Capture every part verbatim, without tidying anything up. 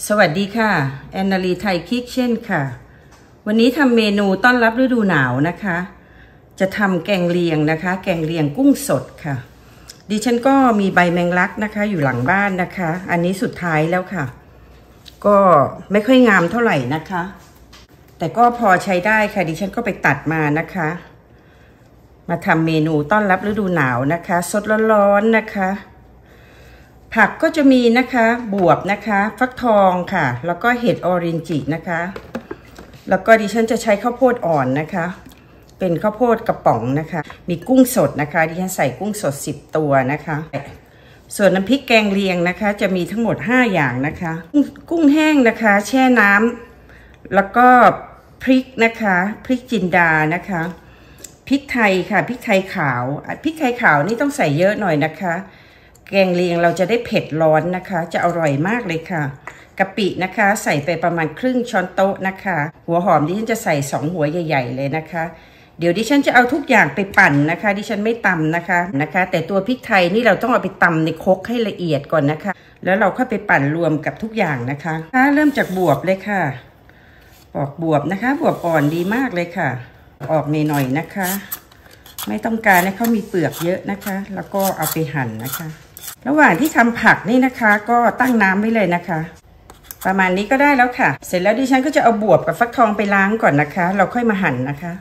สวัสดีค่ะแอนนาลีไทยคิกเช่นค่ะวันนี้ทำเมนูต้อนรับฤดูหนาวนะคะจะทำแกงเลียงนะคะแกงเลียงกุ้งสดค่ะดิฉันก็มีใบแมงลักนะคะอยู่หลังบ้านนะคะอันนี้สุดท้ายแล้วค่ะก็ไม่ค่อยงามเท่าไหร่นะคะแต่ก็พอใช้ได้ค่ะดิฉันก็ไปตัดมานะคะมาทำเมนูต้อนรับฤดูหนาวนะคะสดร้อนๆนะคะผักก็จะมีนะคะบวบนะคะฟักทองค่ะแล้วก็เห็ดออรินจินะคะแล้วก็ดิฉันจะใช้ข้าวโพดอ่อนนะคะเป็นข้าวโพดกระป๋องนะคะมีกุ้งสดนะคะดิฉันใส่กุ้งสดสิบตัวนะคะส่วนน้ำพริกแกงเลียงนะคะจะมีทั้งหมดห้าอย่างนะคะกุ้งแห้งนะคะแช่น้ำแล้วก็พริกนะคะพริกจินดานะคะพริกไทยค่ะพริกไทยขาวพริกไทยขาวนี่ต้องใส่เยอะหน่อยนะคะแกงเลียงเราจะได้เผ็ดร้อนนะคะจะอร่อยมากเลยค่ะกะปินะคะใส่ไปประมาณครึ่งช้อนโต๊ะนะคะหัวหอมดิฉันจะใส่สองหัวใหญ่ๆเลยนะคะเดี๋ยวดิฉันจะเอาทุกอย่างไปปั่นนะคะดิฉันไม่ตำนะคะนะคะแต่ตัวพริกไทยนี่เราต้องเอาไปตำในครกให้ละเอียดก่อนนะคะแล้วเราค่อยไปปั่นรวมกับทุกอย่างนะคะเริ่มจากบวบเลยค่ะปอกบวบนะคะบวบอ่อนดีมากเลยค่ะออกหน่อยๆนะคะไม่ต้องการให้เขามีเปลือกเยอะนะคะแล้วก็เอาไปหั่นนะคะระหว่างที่ทำผักนี่นะคะก็ตั้งน้ำไว้เลยนะคะประมาณนี้ก็ได้แล้วค่ะเสร็จแล้วดิฉันก็จะเอาบวบกับฟักทองไปล้างก่อนนะคะเราค่อยมาหั่นนะคะ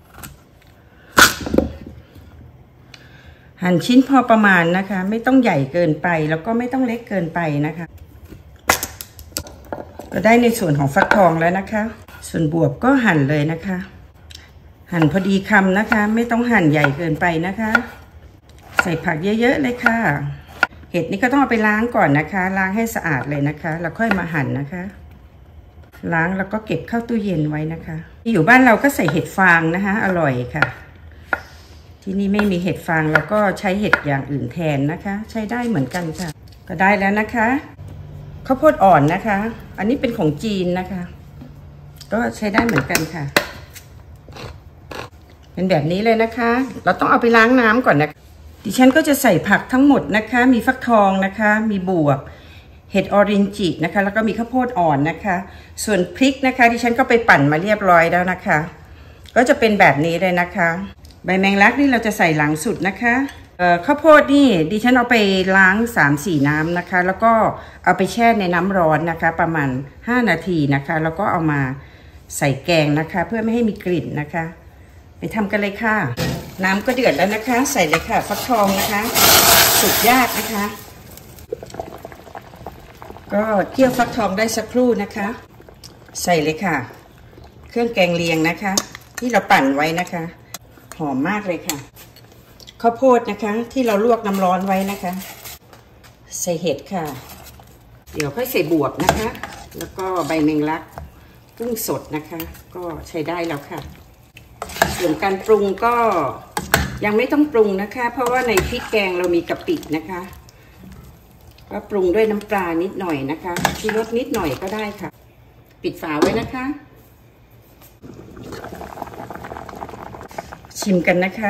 หั่นชิ้นพอประมาณนะคะไม่ต้องใหญ่เกินไปแล้วก็ไม่ต้องเล็กเกินไปนะคะก็ได้ในส่วนของฟักทองแล้วนะคะส่วนบวบก็หั่นเลยนะคะหั่นพอดีคำนะคะไม่ต้องหั่นใหญ่เกินไปนะคะใส่ผักเยอะๆเลยค่ะเห็ดนี่ก็ต้องเอาไปล้างก่อนนะคะล้างให้สะอาดเลยนะคะแล้วค่อยมาหั่นนะคะล้างแล้วก็เก็บเข้าตู้เย็นไว้นะคะอยู่บ้านเราก็ใส่เห็ดฟางนะคะอร่อยค่ะที่นี่ไม่มีเห็ดฟางเราก็ใช้เห็ดอย่างอื่นแทนนะคะใช้ได้เหมือนกันค่ะก็ได้แล้วนะคะข้าวโพดอ่อนนะคะอันนี้เป็นของจีนนะคะก็ใช้ได้เหมือนกันค่ะเป็นแบบนี้เลยนะคะเราต้องเอาไปล้างน้ำก่อนนะดิฉันก็จะใส่ผักทั้งหมดนะคะมีฟักทองนะคะมีบวบเห็ดออรินจินะคะแล้วก็มีข้าวโพดอ่อนนะคะส่วนพริกนะคะดิฉันก็ไปปั่นมาเรียบร้อยแล้วนะคะก็จะเป็นแบบนี้เลยนะคะใบแมงลักนี่เราจะใส่หลังสุดนะคะเอ่อข้าวโพดนี่ดิฉันเอาไปล้าง สามสี่ น้ำนะคะแล้วก็เอาไปแช่ในน้ำร้อนนะคะประมาณห้านาทีนะคะแล้วก็เอามาใส่แกงนะคะเพื่อไม่ให้มีกลิ่นนะคะไปทำกันเลยค่ะน้ำก็เดือดแล้วนะคะใส่เลยค่ะฟักทองนะคะสุกยากนะคะก็เคี่ยวฟักทองได้สักครู่นะคะใส่เลยค่ะเครื่องแกงเลียงนะคะที่เราปั่นไว้นะคะหอมมากเลยค่ะข้าวโพดนะคะที่เราลวกน้ำร้อนไว้นะคะใส่เห็ดค่ะเดี๋ยวค่อยใส่บวบนะคะแล้วก็ใบแมงลักกุ้งสดนะคะก็ใช้ได้แล้วค่ะส่วนการปรุงก็ยังไม่ต้องปรุงนะคะเพราะว่าในพริกแกงเรามีกะปินะคะก็ปรุงด้วยน้ำปลานิดหน่อยนะคะชูรสนิดหน่อยก็ได้ค่ะปิดฝาไว้นะคะชิมกันนะคะ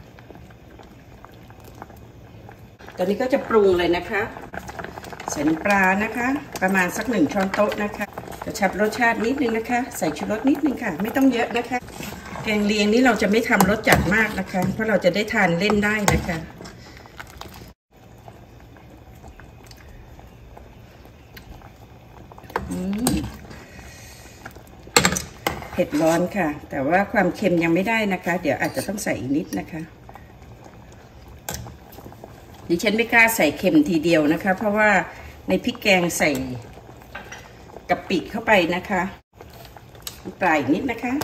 ตอนนี้ก็จะปรุงเลยนะคะใส่น้ำปลานะคะประมาณสักหนึ่งช้อนโต๊ะนะคะกระชับรสชาตินิดนึงนะคะใส่ชูรสนิดนึงค่ะไม่ต้องเยอะนะคะแกงเลียงนี้เราจะไม่ทำรสจัดมากนะคะเพราะเราจะได้ทานเล่นได้นะคะเผ็ดร้อนค่ะแต่ว่าความเค็มยังไม่ได้นะคะเดี๋ยวอาจจะต้องใส่อีกนิดนะคะดิฉันไม่กล้าใส่เค็มทีเดียวนะคะเพราะว่าในพริกแกงใส่กะปิเข้าไปนะคะปลายอีกนิดนะคะ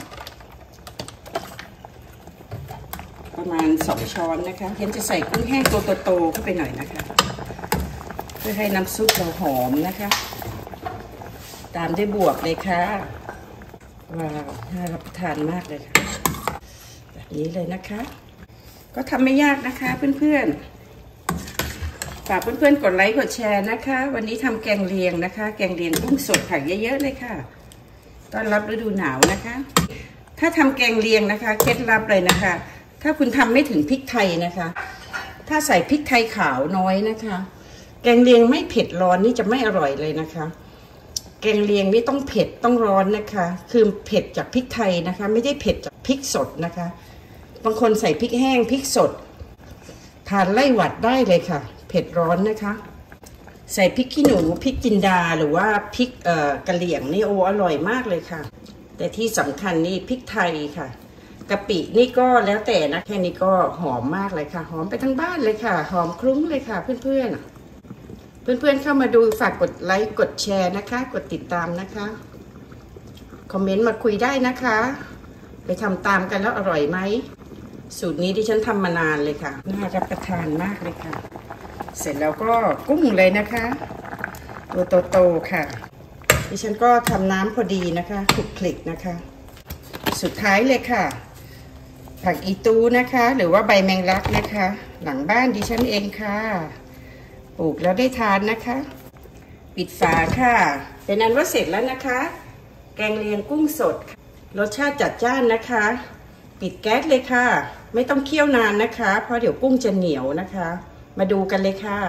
ประมาณสองช้อนนะคะเห็นจะใส่กุ้งแห้งตัวโตๆเข้าไปหน่อยนะคะเพื่อให้น้ำซุปเราหอมนะคะตามด้วยบวบเลยค่ะว้าวน่ารับประทานมากเลยค่ะแบบนี้เลยนะคะก็ทำไม่ยากนะคะเพื่อนๆฝากเพื่อนๆกดไลค์กดแชร์นะคะวันนี้ทำแกงเลียงนะคะแกงเลียงกุ้งสดผักเยอะๆเลยค่ะต้อนรับฤดูหนาวนะคะถ้าทำแกงเลียงนะคะเคล็ดลับเลยนะคะถ้าคุณทำไม่ถึงพริกไทยนะคะถ้าใส่พริกไทยขาวน้อยนะคะแกงเลียงไม่เผ็ดร้อนนี่จะไม่อร่อยเลยนะคะแกงเลียงนี่ต้องเผ็ดต้องร้อนนะคะคือเผ็ดจากพริกไทยนะคะไม่ได้เผ็ดจากพริกสดนะคะบางคนใส่พริกแห้งพริกสดทานไล่หวัดได้เลยค่ะเผ็ดร้อนนะคะใส่พริกขี้หนูพริกจินดาหรือว่าพริกเอ่อกะเหรี่ยงนี่โออร่อยมากเลยค่ะแต่ที่สำคัญนี่พริกไทยค่ะกะปินี่ก็แล้วแต่นะแค่นี้ก็หอมมากเลยค่ะหอมไปทั้งบ้านเลยค่ะหอมคลุ้งเลยค่ะเพื่อนๆเพื่อนๆเข้ามาดูฝากกดไลค์กดแชร์นะคะกดติดตามนะคะคอมเมนต์มาคุยได้นะคะไปทำตามกันแล้วอร่อยไหมสูตรนี้ที่ฉันทำมานานเลยค่ะน่ารับประทานมากเลยค่ะเสร็จแล้วก็กุ้งเลยนะคะตัวโตๆค่ะดิฉันก็ทำน้ำพอดีนะคะคลุกคลิกนะคะสุดท้ายเลยค่ะผักอีตูนะคะหรือว่าใบแมงลักนะคะหลังบ้านดิฉันเองค่ะปลูกแล้วได้ทานนะคะปิดฝาค่ะเป็นอันว่าเสร็จแล้วนะคะแกงเลียงกุ้งสดรสชาติจัดจ้านนะคะปิดแก๊สเลยค่ะไม่ต้องเคี่ยวนานนะคะเพราะเดี๋ยวกุ้งจะเหนียวนะคะมาดูกันเลยค่ะ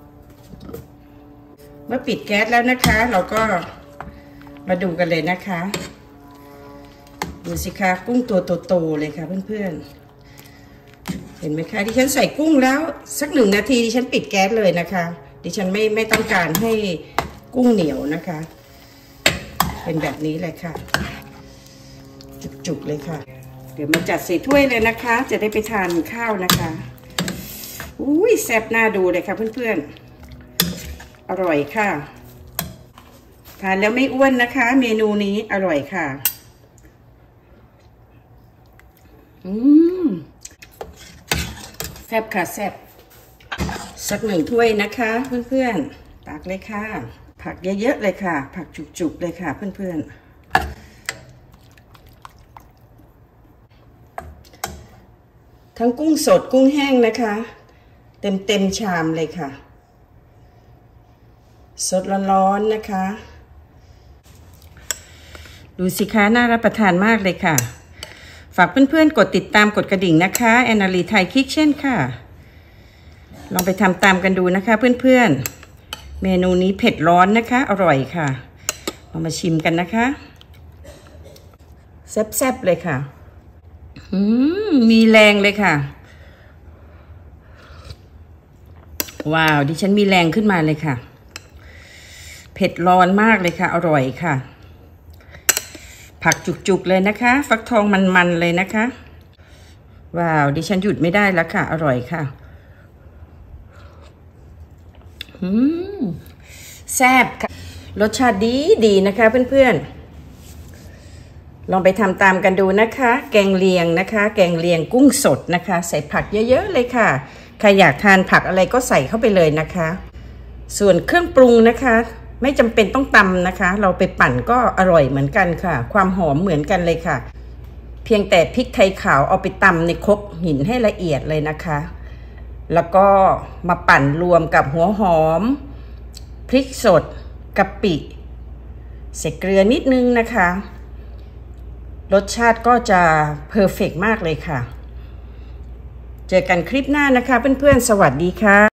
เมื่อปิดแก๊สแล้วนะคะเราก็มาดูกันเลยนะคะดูสิคะกุ้งตัวโตๆเลยค่ะเพื่อนๆเห็นไหมคะดิฉันใส่กุ้งแล้วสักหนึ่งนาทีดิฉันปิดแก๊สเลยนะคะดิฉันไม่ไม่ต้องการให้กุ้งเหนียวนะคะเป็นแบบนี้เลยค่ะจุกๆเลยค่ะเดี๋ยวมาจัดใส่ถ้วยเลยนะคะจะได้ไปทานข้าวนะคะอุ้ยแซ่บน่าดูเลยค่ะเพื่อนๆอร่อยค่ะทานแล้วไม่อ้วนนะคะเมนูนี้อร่อยค่ะอืมแซ่บค่ะแซ่บสักหนึ่งถ้วยนะคะเพื่อนๆตักเลยค่ะผักเยอะๆเลยค่ะผักจุกๆเลยค่ะเพื่อนๆทั้งกุ้งสดกุ้งแห้งนะคะเต็มเต็มชามเลยค่ะสดร้อนๆนะคะดูสิคะน่ารับประทานมากเลยค่ะฝากเพื่อนๆกดติดตามกดกระดิ่งนะคะแอนนาลีไทยคิกเช่นค่ะลองไปทำตามกันดูนะคะเพื่อนๆเมนูนี้เผ็ดร้อนนะคะอร่อยค่ะเรามาชิมกันนะคะแซ่บๆเลยค่ะอืมมีแรงเลยค่ะว้าวดิฉันมีแรงขึ้นมาเลยค่ะเผ็ดร้อนมากเลยค่ะอร่อยค่ะผักจุกๆเลยนะคะฟักทองมันๆเลยนะคะว้าวดิฉันหยุดไม่ได้แล้วค่ะอร่อยค่ะอืมแซ่บค่ะรสชาติดีดีนะคะเพื่อนๆลองไปทำตามกันดูนะคะแกงเลียงนะคะแกงเลียงกุ้งสดนะคะใส่ผักเยอะๆเลยค่ะใครอยากทานผักอะไรก็ใส่เข้าไปเลยนะคะส่วนเครื่องปรุงนะคะไม่จำเป็นต้องตำนะคะเราไปปั่นก็อร่อยเหมือนกันค่ะความหอมเหมือนกันเลยค่ะเพียงแต่พริกไทยขาวเอาไปตำในครกหินให้ละเอียดเลยนะคะแล้วก็มาปั่นรวมกับหัวหอมพริกสดกะปิใส่เกลือนิดนึงนะคะรสชาติก็จะเพอร์เฟกต์มากเลยค่ะเจอกันคลิปหน้านะคะเพื่อนๆสวัสดีค่ะ